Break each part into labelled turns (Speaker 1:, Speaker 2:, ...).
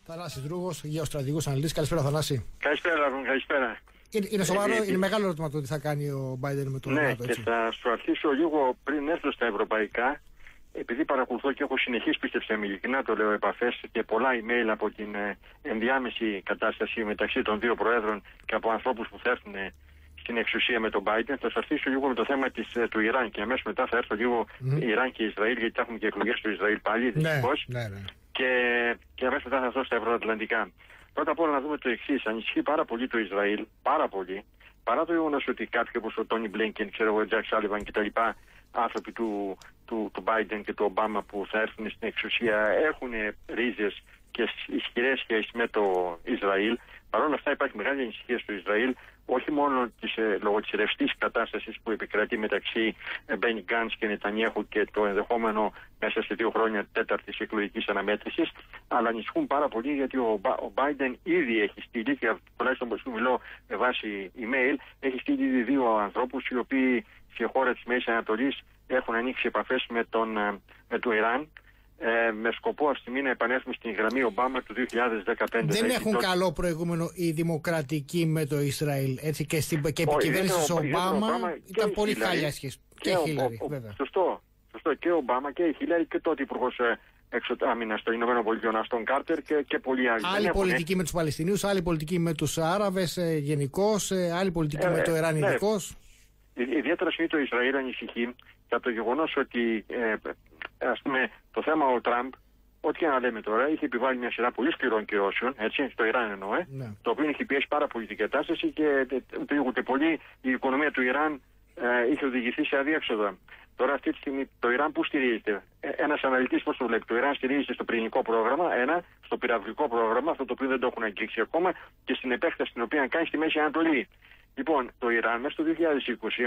Speaker 1: Θανάσης Δρούγος, γεωστρατηγικός αναλυτής. Καλησπέρα, Θανάση.
Speaker 2: Καλησπέρα.
Speaker 1: Είναι σοβαρό, είναι μεγάλο ερώτημα το τι θα κάνει ο Biden με τον ΝΑΤΟ.
Speaker 2: Ναι, και θα σου αρχίσω λίγο πριν έρθω στα ευρωπαϊκά, επειδή παρακολουθώ και έχω συνεχείς, πίστεψε με ειλικρινά το λέω, επαφές και πολλά email από την ενδιάμεση κατάσταση μεταξύ των δύο προέδρων και από ανθρώπους που θα έρθουν στην εξουσία με τον Biden. Θα σας αρχίσω λίγο με το θέμα του Ιράν και αμέσως μετά θα έρθω λίγο Ιράν και Ισραήλ, γιατί θα έχουμε και εκλογές στο Ισραήλ πάλι, δυστυχώς.
Speaker 1: Ναι.
Speaker 2: Και αμέσως μετά θα έρθω στα ευρωατλαντικά. Πρώτα απ' όλα να δούμε το εξής. Ανησυχεί πάρα πολύ το Ισραήλ, πάρα πολύ, παρά το γεγονός ότι κάποιοι όπως ο Τόνι Μπλίνκεν, ξέρω εγώ, Τζακ Σάλιβαν κτλ., άνθρωποι του Biden και του Ομπάμα που θα έρθουν στην εξουσία, έχουν ρίζες και ισχυρές σχέσεις με το Ισραήλ. Παρ' όλα αυτά υπάρχει μεγάλη ανησυχία στο Ισραήλ, όχι μόνο λόγω της ρευστής κατάστασης που επικρατεί μεταξύ Μπένι Γκάντς και Νετανιάχου και το ενδεχόμενο μέσα σε 2 χρόνια τέταρτης εκλογικής αναμέτρησης, αλλά ανησυχούν πάρα πολύ γιατί ο Biden ήδη έχει στείλει, και τουλάχιστον που σου μιλώ με βάση email, έχει στείλει ήδη 2 ανθρώπους οι οποίοι σε χώρα της Μέσης Ανατολής έχουν ανοίξει επαφές με το Ιράν. Με σκοπό αυτή τη στιγμή να επανέλθουμε στην γραμμή Ομπάμα του 2015.
Speaker 1: Δεν έχουν καλό προηγούμενο οι δημοκρατικοί με το Ισραήλ. Έτσι, και η επικυβέρνηση του Ομπάμα ήταν πολύ χάλια σχέση. Και η Χίλαρη, βέβαια.
Speaker 2: Σωστό. Και ο Ομπάμα και η Χίλαρη και τότε υπουργός άμυνας των Ηνωμένων Πολιτειών, Αστόν Κάρτερ και πολλοί άλλοι.
Speaker 1: Άλλη πολιτική με τους Παλαιστινίους, άλλη πολιτική με τους Άραβες γενικώς, άλλη πολιτική με το Ιράν ειδικώς.
Speaker 2: Ιδιαίτερα το Ισραήλ ανησυχεί για το γεγονός ότι ας πούμε, το θέμα ο Τραμπ, ό,τι και να λέμε τώρα, είχε επιβάλει μια σειρά πολύ σκληρών κυρώσεων, έτσι, στο Ιράν εννοώ, το οποίο είχε πιέσει πάρα πολύ την κατάσταση και ούτε πολύ η οικονομία του Ιράν είχε οδηγηθεί σε αδιέξοδα. Τώρα αυτή τη στιγμή το Ιράν που στηρίζεται? Ένας αναλυτής πώς το βλέπει? Το Ιράν στηρίζεται στο πυρηνικό πρόγραμμα, στο πυραυλικό πρόγραμμα, αυτό το οποίο δεν το έχουν αγγίξει ακόμα, και στην επέκταση την οποία κάνει στη Μέση Ανατολή. Λοιπόν, το Ιράν μέσα στο 2020,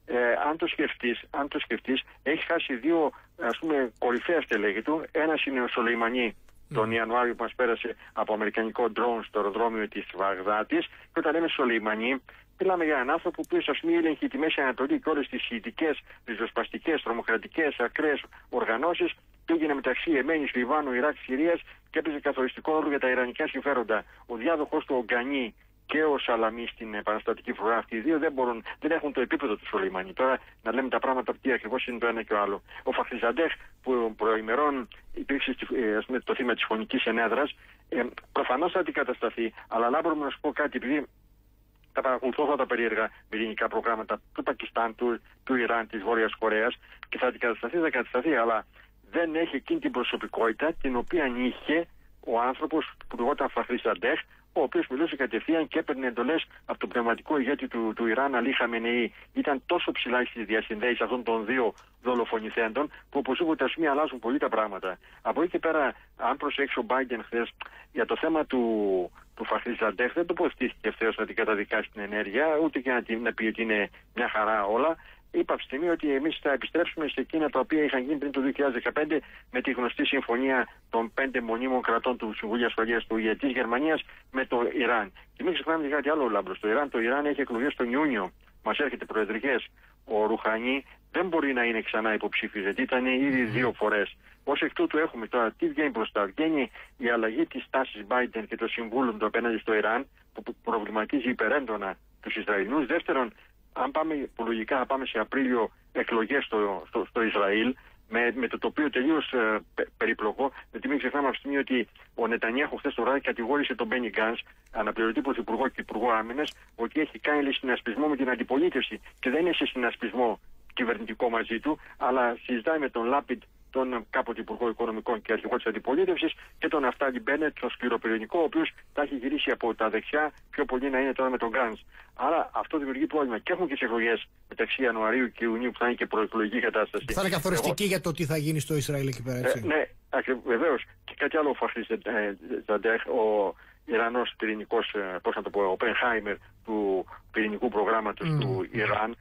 Speaker 2: αν το σκεφτείς, έχει χάσει 2 ας πούμε κορυφαία στελέχη του. Ένας είναι ο Σολεϊμανί, τον Ιανουάριο που μας πέρασε από αμερικανικό ντρόουν στο αεροδρόμιο της Βαγδάτης. Και όταν λέμε Σολεϊμανί, μιλάμε για έναν άνθρωπο που ας πούμε έλεγχε τη Μέση Ανατολή και όλες τις σιητικές, ριζοσπαστικές, τρομοκρατικές, ακραίες οργανώσεις. Πήγαινε μεταξύ Εμένης, Λιβάνου, Ιράκ, Συρίας και έπαιζε καθοριστικό ρόλο για τα ιρανικά συμφέροντα. Ο διάδοχος του, ο Γκανί, και ο Σαλαμί στην επαναστατική φρουρά, αυτοί οι δύο δεν έχουν το επίπεδο του Σολεϊμανί. Τώρα να λέμε τα πράγματα τι ακριβώς είναι το ένα και το άλλο. Ο Φαχρίζαντεχ που προημερών υπήρξε το θύμα της φωνικής ενέδρας, προφανώς θα αντικατασταθεί, αλλά λάμπρομαι να σου πω κάτι, επειδή τα παρακολουθώ αυτά τα περίεργα πυρηνικά προγράμματα του Πακιστάν, του Ιράν, της Βόρειας Κορέας, και θα αντικατασταθεί, αλλά δεν έχει εκείνη την προσωπικότητα την οποία είχε ο άνθρωπος που λεγόταν Φαχρίζαντεχ, ο οποίος μιλούσε κατευθείαν και έπαιρνε εντολές από τον πνευματικό ηγέτη του Ιράν, Αλί Χαμενεή. Ήταν τόσο ψηλά στις διασυνδέσεις αυτών των 2 δολοφονηθέντων, που οπωσδήποτε ας μην αλλάζουν πολύ τα πράγματα. Από εκεί και πέρα, αν προσέξει ο Biden χθες για το θέμα του Φαχρίζαντεχ, δεν τοποθετήθηκε ευθέως να την καταδικάσει την ενέργεια, ούτε και να πει ότι είναι μια χαρά όλα. Είπα από τη στιγμή ότι εμείς θα επιστρέψουμε σε εκείνα τα οποία είχαν γίνει πριν το 2015 με τη γνωστή συμφωνία των 5 μονίμων κρατών του Συμβουλίου Ασφαλείας του ΙΕ της Γερμανίας με το Ιράν. Και μην ξεχνάμε και κάτι άλλο, Λάμπρο. Το Ιράν έχει εκλογές τον Ιούνιο. Μας έρχεται προεδρικές. Ο Ρουχανί δεν μπορεί να είναι ξανά υποψήφιος, γιατί ήταν ήδη 2 φορές. Ως εκ τούτου έχουμε τώρα τι βγαίνει μπροστά? Βγαίνει η αλλαγή της τάσης Biden και των συμβούλων του απέναντι στο Ιράν, που προβληματίζει υπερέντονα τους Ισραηλινούς. Δεύτερον, αν πάμε, που λογικά θα πάμε σε Απρίλιο, εκλογές στο Ισραήλ, με το τοπίο τελείως περιπλοκό, γιατί μην ξεχνάμε αυτή τη στιγμή ότι ο Νετανιάχου χθες το βράδυ κατηγόρησε τον Μπένι Γκάντς, αναπληρωτή πρωθυπουργό και υπουργό άμυνας, ότι έχει κάνει συνασπισμό με την αντιπολίτευση, και δεν είναι σε συνασπισμό κυβερνητικό μαζί του, αλλά συζητάει με τον Λάπιντ, τον κάποτε υπουργό οικονομικών και αρχηγό της αντιπολίτευσης, και τον Ναφτάλι Μπένετ, τον σκληροπυρηνικό, ο οποίος τα έχει γυρίσει από τα δεξιά, πιο πολύ να είναι τώρα με τον Γκάντς. Άρα αυτό δημιουργεί πρόβλημα. Και έχουν και τις εκλογές μεταξύ Ιανουαρίου και Ιουνίου, που θα είναι και προεκλογική κατάσταση.
Speaker 1: Θα είναι καθοριστική για το τι θα γίνει στο Ισραήλ εκεί πέρα, έτσι.
Speaker 2: Ναι, βεβαίως. Και κάτι άλλο, ο Φαχρίζαντεχ, ο Ιρανός πυρηνικός, πώς να το πω, ο Οπενχάιμερ του πυρηνικού προγράμματος του Ιράν.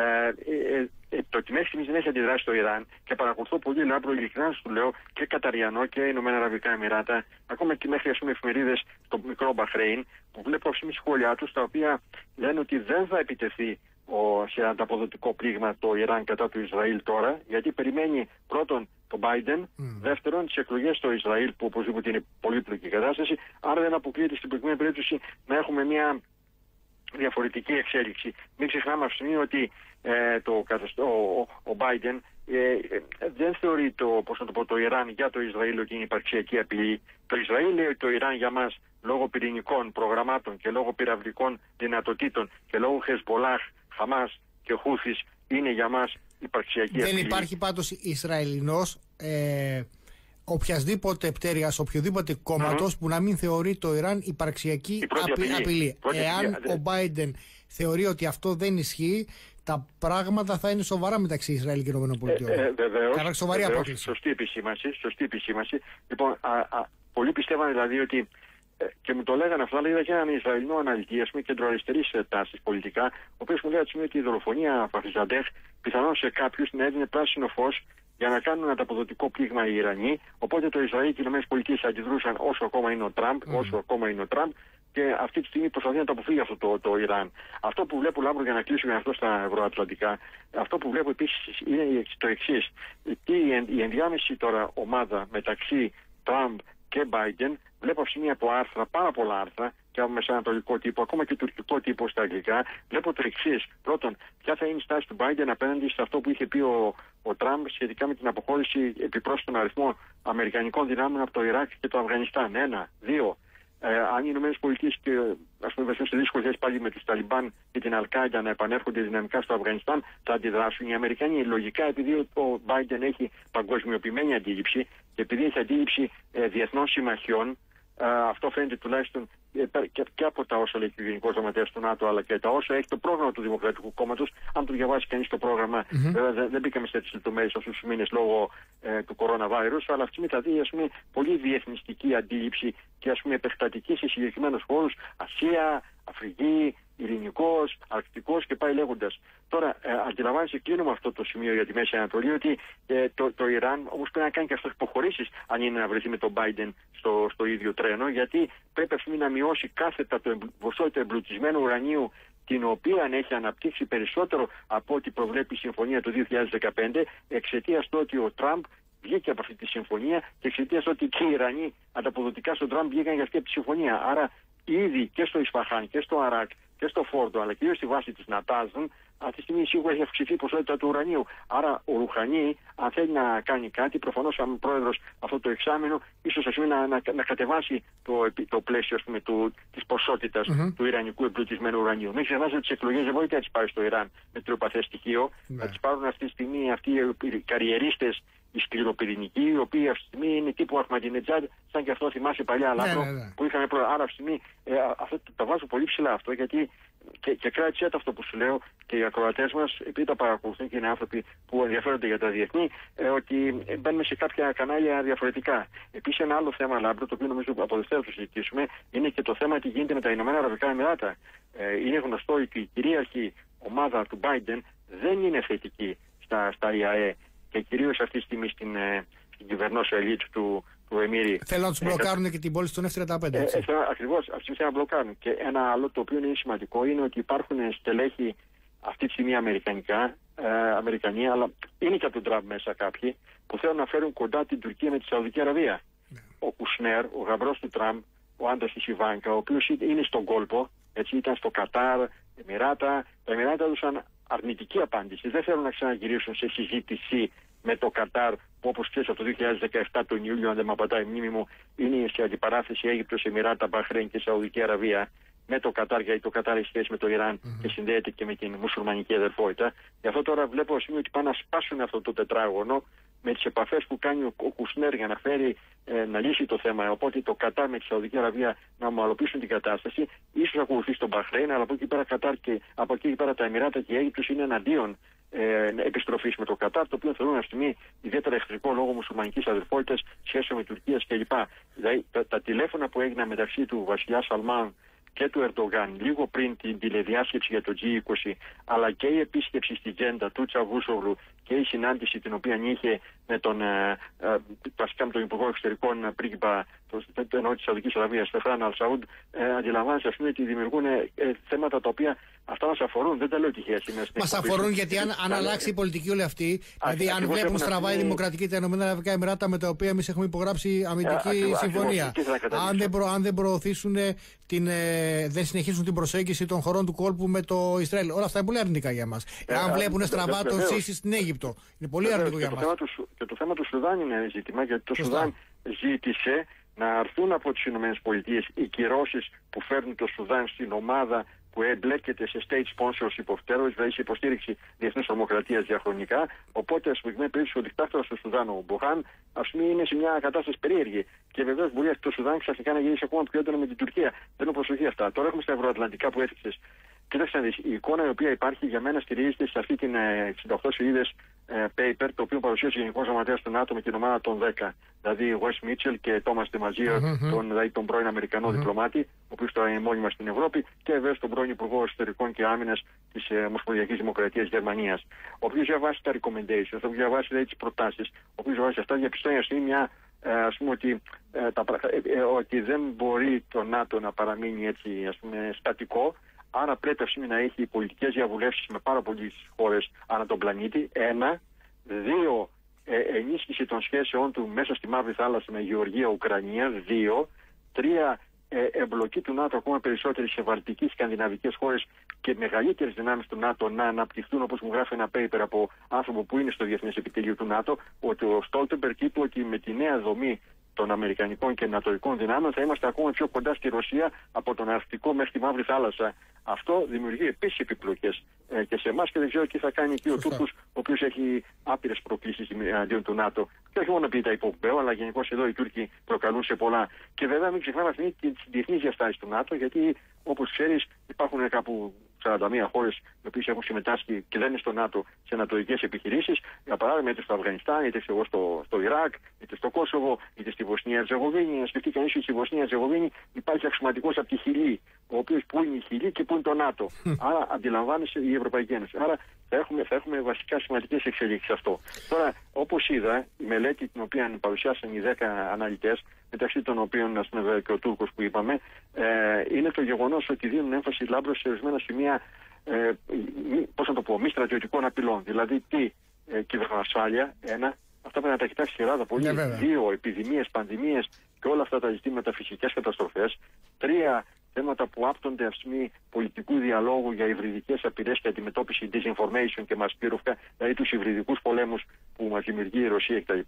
Speaker 2: Το ότι μέχρι στιγμής δεν έχει αντιδράσει στο Ιράν, και παρακολουθώ πολύ, Λάμπρο, ειλικρινά σου λέω, και Καταριανό και Ηνωμένα Αραβικά Εμιράτα, ακόμα και μέχρι εφημερίδες στο μικρό Μπαχρέιν, που βλέπω σχόλιά τους, τα οποία λένε ότι δεν θα επιτεθεί σε ανταποδοτικό πλήγμα το Ιράν κατά του Ισραήλ τώρα, γιατί περιμένει πρώτον το Biden. Δεύτερον, τις εκλογές στο Ισραήλ, που οπωσδήποτε είναι πολύπλοκη κατάσταση. Άρα δεν αποκλείεται στην προκειμένη περίπτωση να έχουμε μια διαφορετική εξέλιξη. Μην ξεχνάμε αυτή τη στιγμή ότι ο Biden δεν θεωρεί το Ιράν για το Ισραήλ ότι είναι υπαρξιακή απειλή. Το Ισραήλ λέει ότι το Ιράν για μας, λόγω πυρηνικών προγραμμάτων και λόγω πυραυλικών δυνατοτήτων και λόγω Χεσμπολάχ, Χαμάς και Χούθης, είναι για μας υπαρξιακή απειλή.
Speaker 1: Δεν υπάρχει πάντως Ισραηλινός οποιασδήποτε πτέρυγας, οποιοδήποτε κόμματος που να μην θεωρεί το Ιράν υπαρξιακή απειλή. Εάν ο Biden θεωρεί ότι αυτό δεν ισχύει, τα πράγματα θα είναι σοβαρά μεταξύ Ισραήλ και ΗΠΑ.
Speaker 2: Βεβαίως.
Speaker 1: Σοβαρή απόκληση.
Speaker 2: Σωστή επισήμανση. Λοιπόν, πολλοί πιστεύαν δηλαδή ότι. Και μου το λέγανε αυτό, αλλά είδα και έναν Ισραηλινό αναλυτή, ας πούμε, κεντροαριστερής τάσης πολιτικά, ο οποίος μου λέει ότι η δολοφονία Φαχριζαντέχ πιθανόν σε κάποιους να έδινε πράσινο φως για να κάνουν ανταποδοτικό πλήγμα οι Ιρανοί. Οπότε το Ισραήλ και οι ΗΠΑ αντιδρούσαν όσο ακόμα είναι ο Τραμπ, και αυτή τη στιγμή προσπαθεί να το αποφύγει αυτό το Ιράν. Αυτό που βλέπω, Λάμπρο, για να κλείσω για αυτό στα ευρωατλαντικά, αυτό που βλέπω επίσης είναι το εξής. Η ενδιάμεση τώρα ομάδα μεταξύ Τραμπ και Biden, βλέπω αυτή από άρθρα, πάρα πολλά άρθρα, και από μεσανατολικό τύπο, ακόμα και τουρκικό τύπο στα αγγλικά, βλέπω το εξής. Πρώτον, ποια θα είναι η στάση του Biden απέναντι σε αυτό που είχε πει ο Τραμπ σχετικά με την αποχώρηση επιπρόσθετων αριθμών αμερικανικών δυνάμεων από το Ιράκ και το Αφγανιστάν. 1. 2. Αν οι ΗΠΑ ας πούμε βρεθούν σε δύσκολες θέσεις πάλι με τους Ταλιμπάν και την Αλ-Κάιντα να επανέρχονται δυναμικά στο Αφγανιστάν, θα αντιδράσουν οι Αμερικανοί. Λογικά, επειδή ο Biden έχει παγκοσμιοποιημένη αντίληψη και επειδή έχει αντίληψη διεθνών συμμαχιών, αυτό φαίνεται τουλάχιστον και από τα όσα λέει και ο Γενικός Γραμματέας του ΝΑΤΟ, αλλά και τα όσα έχει το πρόγραμμα του Δημοκρατικού Κόμματος. Αν το διαβάσει κανείς το πρόγραμμα, βέβαια δεν μπήκαμε σε τέτοιες λεπτομέρειες αυτούς τους μήνες λόγω του coronavirus, αλλά αυτή είναι δηλαδή, ας πούμε, πολύ διεθνιστική αντίληψη και, ας πούμε, επεκτατική σε συγκεκριμένους χώρους, Ασία, Αφρική, Ειρηνικός, Αρκτικός και πάει λέγοντας. Τώρα, αντιλαμβάνεσαι, κλείνω με αυτό το σημείο για τη Μέση Ανατολή, ότι το Ιράν όμως πρέπει να κάνει και αυτές τις υποχωρήσεις, αν είναι να βρεθεί με τον Biden στο ίδιο τρένο, γιατί πρέπει αυτή να μειώσει κάθετα το ποσότητα εμπλουτισμένου ουρανίου, την οποία έχει αναπτύξει περισσότερο από ό,τι προβλέπει η συμφωνία του 2015, εξαιτίας του ότι ο Τραμπ βγήκε από αυτή τη συμφωνία και εξαιτίας του ότι και οι Ιρανοί ανταποδοτικά στον Τραμπ βγήκαν για αυτή τη συμφωνία. Άρα, ήδη και στο Ισφαχάν και στο Αράκ και στο Φόρντο, αλλά κυρίως στη βάση της Νατάζν, αυτή τη στιγμή σίγουρα έχει αυξηθεί η ποσότητα του ουρανίου. Άρα ο Ρουχανί, αν θέλει να κάνει κάτι, προφανώς σαν πρόεδρος αυτό το εξάμηνο, ίσως να κατεβάσει το πλαίσιο, ας πούμε, της ποσότητας του ιρανικού εμπλουτισμένου ουρανίου. Μην ξεχνάτε ότι τις εκλογές δεν μπορείτε να τις πάρει στο Ιράν με τριοπαθές στοιχείο. Θα τις πάρουν αυτή τη στιγμή αυτοί οι καριερίστες, οι σκληροπυρηνικοί, οι οποίοι αυτή τη στιγμή είναι τύπου Αχμαντινετζάντ, σαν και αυτό θυμάσαι παλιά Λάμπρο που είχαμε πρόεδρο. Άρα αυτή τη στιγμή τα βάζω πολύ ψηλά αυτό, γιατί και κράτησε αυτό που σου λέω και οι ακροατές μας, επειδή τα παρακολουθούν και είναι άνθρωποι που ενδιαφέρονται για τα διεθνή, ότι μπαίνουμε σε κάποια κανάλια διαφορετικά. Επίσης, ένα άλλο θέμα, Λάμπρο, το οποίο νομίζω από Δευτέρα θα το συζητήσουμε, είναι και το θέμα τι γίνεται με τα Ηνωμένα Αραβικά Εμιράτα. Είναι γνωστό ότι η κυρίαρχη ομάδα του Biden δεν είναι θετική στα ΙΑΕ και κυρίως αυτή τη στιγμή στην κυβερνόσα ελίτ του Εμμύρη.
Speaker 1: Θέλουν να τους μπλοκάρουν και την πόλη στον F-35.
Speaker 2: Ακριβώς, αυτή θέλουν να μπλοκάρουν. Και ένα άλλο το οποίο είναι σημαντικό είναι ότι υπάρχουν στελέχη αυτή τη στιγμή Αμερικανοί, αλλά είναι και από τον Τραμπ μέσα κάποιοι, που θέλουν να φέρουν κοντά την Τουρκία με τη Σαουδική Αραβία. Ο Κουσνέρ, ο γαμπρός του Τραμπ, ο άντρας της Ιβάνκα, ο οποίος είναι στον κόλπο, έτσι, ήταν στο Κατάρ, Εμιράτα. Τα Εμιράτα έδωσαν αρνητική απάντηση. Δεν θέλουν να ξαναγυρίσουν σε συζήτηση με το Κατάρ, που όπως ξέρεις από το 2017 τον Ιούλιο, αν δεν με απατάει η μνήμη μου, είναι σε αντιπαράθεση Αίγυπτος, Εμιράτα, Μπαχρέιν και Σαουδική Αραβία με το Κατάρ, γιατί το Κατάρ έχει σχέση με το Ιράν και συνδέεται και με την μουσουλμανική αδερφότητα. Γι' αυτό τώρα βλέπω ότι πάνε να σπάσουν αυτό το τετράγωνο με τις επαφές που κάνει ο Κουσνέρ για να φέρει να λύσει το θέμα. Οπότε το Κατάρ με τη Σαουδική Αραβία να ομαλοποιήσουν την κατάσταση, ίσως ακολουθήσει τον Μπαχρέιν, αλλά από εκεί πέρα Κατάρ και από εκεί πέρα τα Εμιράτα και η Αίγυπτος είναι εναντίον επιστροφής με το Κατάρ, το οποίο θεωρούν αυτή τη στιγμή ιδιαίτερα εχθρικό λόγω μουσουλμανικής αδερφότητας, σχέσεων με Τουρκίας κλπ. Δηλαδή τα τηλέφωνα που έγιναν μεταξύ του βασιλιά Σαλμάν και του Ερντογάν λίγο πριν την τηλεδιάσκεψη για το G20, αλλά και η επίσκεψη στη Τζέντα του Τσαβούσογλου και η συνάντηση την οποία είχε με τον, βασικά με τον Υπουργό Εξωτερικών πρίγκιπα της Σαουδικής Αραβίας, Φεχράν Αλ-Σαούντ, αντιλαμβάνεσαι ότι δημιουργούν θέματα τα οποία αυτά μας αφορούν. Δεν τα λέω τυχαία σήμερα.
Speaker 1: Μας αφορούν γιατί αν αλλάξει η πολιτική όλη αυτή, δηλαδή αν βλέπουν στραβά η Δημοκρατική τα Ηνωμένα Αραβικά Εμιράτα με τα οποία εμείς έχουμε υπογράψει αμυντική συμφωνία, αν δεν προωθήσουν, δεν συνεχίσουν την προσέγγιση των χωρών του κόλπου με το Ισραήλ, όλα αυτά είναι πολύ αρνητικά για μας. Αν βλέπουν στραβά το ΣΥΣΙ στην Αίγυπτο, είναι πολύ αρνητικό για μας.
Speaker 2: Και το θέμα του Σουδάν είναι ζήτημα, γιατί το Σουδάν ζήτησε να αρθούν από τις ΗΠΑ οι κυρώσεις που φέρνουν το Σουδάν στην ομάδα που εμπλέκεται σε state sponsorship of terrorism, δηλαδή σε υποστήριξη διεθνούς τρομοκρατίας διαχρονικά. Οπότε, ας πούμε, περίπτωση ο δικτάτορας του Σουδάν, ο Μποχάν, ας πούμε, είναι σε μια κατάσταση περίεργη. Και βεβαίως μπορεί το Σουδάν ξαφνικά να γυρίσει ακόμα πιο έντονα με την Τουρκία. Παίρνω προσοχή αυτά. Τώρα έχουμε στα ευρωατλαντικά που έθιξες. Κοίταξε να δεις, η εικόνα η οποία υπάρχει για μένα στηρίζεται σε αυτή την 68 σελίδες paper, το οποίο παρουσίασε ο Γενικός Γραμματέας του ΝΑΤΟ με την ομάδα των 10. Δηλαδή, Wes Mitchell και Thomas de Maizière, δηλαδή τον πρώην Αμερικανό διπλωμάτη, ο οποίος τώρα είναι μόνιμα στην Ευρώπη, και βέβαια τον πρώην Υπουργό Εσωτερικών και Άμυνας της Ομοσπονδιακής Δημοκρατίας Γερμανίας. Ο οποίος διαβάσει τα recommendations, ο οποίος διαβάσει δηλαδή, τις προτάσεις, ο οποίος διαβάσει αυτά, διαπιστώνει μια. Ας πούμε ότι δεν μπορεί το ΝΑΤΟ να παραμείνει έτσι, ας πούμε, στατικό. Άρα πρέπει να έχει πολιτικές διαβουλεύσεις με πάρα πολλές χώρες ανά τον πλανήτη. 1. 2. Ενίσχυση των σχέσεών του μέσα στη Μαύρη Θάλασσα με Γεωργία, Ουκρανία. 2. 3. Εμπλοκή του ΝΑΤΟ ακόμα περισσότερες σε βαλτικές, σκανδιναβικές χώρες και μεγαλύτερες δυνάμεις του ΝΑΤΟ να αναπτυχθούν, όπως μου γράφει ένα paper από άνθρωπο που είναι στο Διεθνές Επιτελείο του ΝΑΤΟ, ότι ο Στόλτεμπεργκ είπε ότι με τη νέα δομή των αμερικανικών και νατοικών δυνάμεων θα είμαστε ακόμα πιο κοντά στη Ρωσία από τον Αρκτικό μέχρι τη Μαύρη Θάλασσα. Αυτό δημιουργεί επίσης επιπλοκές και σε εμάς, και δεν ξέρω τι θα κάνει εκεί ο Τούρκος, ο οποίος έχει άπειρες προκλήσεις αντίον του ΝΑΤΟ. Και όχι μόνο επειδή τα υποκουμπέω, αλλά γενικώς εδώ οι Τούρκοι προκαλούν σε πολλά. Και βέβαια μην ξεχνάμε αυτή τη διεθνή διαστάση του ΝΑΤΟ, γιατί όπως ξέρεις υπάρχουν κάπου 41 χώρες οι οποίες έχουν συμμετάσχει και δεν είναι στο ΝΑΤΟ σε νατοικές επιχειρήσεις. Για παράδειγμα, είτε στο Αφγανιστάν, είτε στο Ιράκ, είτε στο Κόσοβο, είτε στη Βοσνία Ερζεγοβίνη. Να σκεφτεί κανείς ότι στη Βοσνία Ερζεγοβίνη υπάρχει αξιωματικός από τη Χιλή, ο οποίος που είναι η Χιλή και που είναι το ΝΑΤΟ. Άρα αντιλαμβάνεσαι η Ευρωπαϊκή Ένωση. Άρα θα έχουμε βασικά σημαντικές εξελίξεις αυτό. Τώρα, όπως είδα, η μελέτη την οποία παρουσιάσαν οι 10 αναλυτές, μεταξύ των οποίων ας πούμε, και ο Τούρκος που είπαμε, είναι το γεγονός ότι δίνουν έμφαση λάμπρος σε ορισμένα σημεία, μη στρατιωτικών απειλών. Δηλαδή, κυβερνοασφάλεια, 1. Αυτά πρέπει να τα κοιτάξει η Ελλάδα πολύ. 2. Επιδημίες, πανδημίες και όλα αυτά τα ζητήματα, φυσικές καταστροφές. 3. Θέματα που άπτονται πολιτικού διαλόγου για υβριδικές απειλές και αντιμετώπιση disinformation και μασπύρουφκα, δηλαδή τους υβριδικούς πολέμους που μας δημιουργεί η Ρωσία κτλ.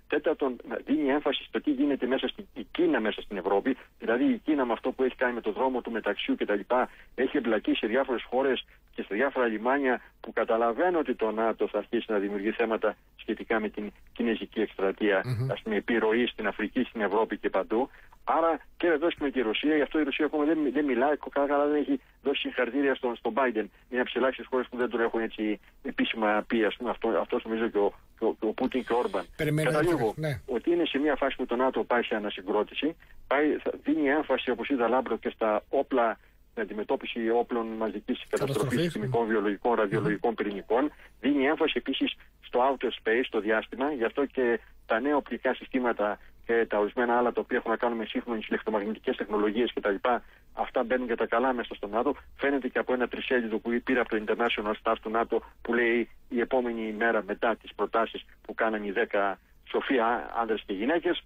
Speaker 2: 4. Δίνει έμφαση στο τι γίνεται η Κίνα μέσα στην Ευρώπη, δηλαδή η Κίνα με αυτό που έχει κάνει με το δρόμο του μεταξιού κτλ. Έχει εμπλακεί σε διάφορες χώρες και σε διάφορα λιμάνια που καταλαβαίνω ότι το ΝΑΤΟ θα αρχίσει να δημιουργεί θέματα σχετικά με την κινέζικη εκστρατεία, ας πούμε, επιρροή στην Αφρική, στην Ευρώπη και παντού. Άρα και βεβαίω και με τη Ρωσία, γι' αυτό η Ρωσία ακόμα δεν μιλάει, καλά δεν έχει δώσει συγχαρητήρια στον Biden. Είναι από τις ελάχιστες χώρες που δεν τον έχουν έτσι επίσημα πει, ας πούμε, αυτό νομίζω και ο Πούτιν και ο Όρμπαν. Καταλήγω ότι είναι σε μια φάση που το ΝΑΤΟ πάει σε ανασυγκρότηση, δίνει έμφαση, όπως είδα Λάμπρο, και στα όπλα, την αντιμετώπιση όπλων μαζικής καταστροφής, χημικών, βιολογικών, ραδιολογικών, πυρηνικών. Δίνει έμφαση επίσης στο outer space, στο διάστημα, γι' αυτό και τα νέα οπλικά συστήματα και τα ορισμένα άλλα τα οποία έχουν να κάνουν με σύγχρονες ηλεκτρομαγνητικές τεχνολογίες κτλ. Αυτά μπαίνουν για τα καλά μέσα στο ΝΑΤΟ. Φαίνεται και από ένα τρισέλιδο που πήρα από το International Staff του ΝΑΤΟ που λέει η επόμενη μέρα μετά τις προτάσεις που κάναν οι 10 σοφοί άνδρες και γυναίκες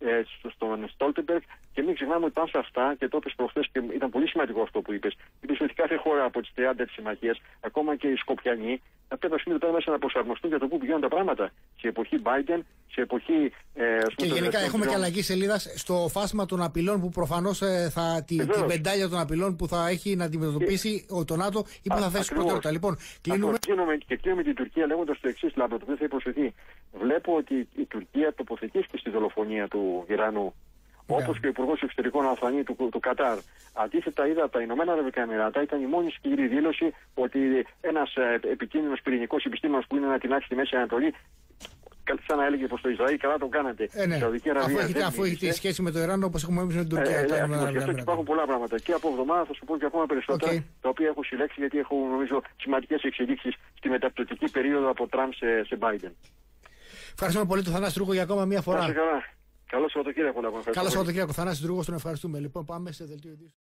Speaker 2: στον Στόλτεμπεργκ. Και μην ξεχνάμε ότι πάνω σε αυτά, και το είπες προχθές και ήταν πολύ σημαντικό αυτό που είπες, ότι κάθε χώρα από τις 30 της συμμαχίας, ακόμα και οι Σκοπιανοί, θα πρέπει μέσα να προσαρμοστούν για το πού πηγαίνουν τα πράγματα. Σε εποχή Biden, σε εποχή.
Speaker 1: Και γενικά έχουμε και αλλαγή σελίδα στο φάσμα των απειλών που προφανώς την βεντάλια των απειλών που θα έχει να αντιμετωπίσει το ΝΑΤΟ ή που θα θέσει προτεραιότητα. Λοιπόν, κλείνουμε
Speaker 2: την Τουρκία λέγοντας το εξής, Λάμπρο, το οποίο θα προσοχή. Βλέπω ότι η Τουρκία τοποθετήθηκε στη δολοφονία του Ιρανού. Όπως και ο Υπουργός Εξωτερικών Αλφανή του Κατάρ. Αντίθετα, είδα τα Ηνωμένα Αραβικά Εμιράτα, ήταν η μόνη σκληρή δήλωση ότι ένας επικίνδυνος πυρηνικός επιστήμονας που είναι να τεινάξει στη Μέση Ανατολή σαν να έλεγε πως το Ισραήλ καλά το κάνατε.
Speaker 1: Ναι. Αφού έχει τη σχέση με το Ιράν, όπως έχουμε εμείς με την Τουρκία.
Speaker 2: Γι' αυτό υπάρχουν πολλά πράγματα. Και από εβδομάδα θα σου πω και ακόμα περισσότερα, τα οποία έχω συλλέξει, γιατί έχω νομίζω σημαντικές εξελίξεις στη μεταπτωτική περίοδο από Τραμπ σε Biden.
Speaker 1: Ευχαριστούμε πολύ τον Θανάση Ντρούγκο για ακόμα μία φορά.
Speaker 2: Καλό Σαββατοκύριακο.
Speaker 1: Καλό Σαββατοκύριακο, Θανάση Ντρούγκο, τον ευχαριστούμε. Λοιπόν, πάμε σε δελτίο ειδήσεων.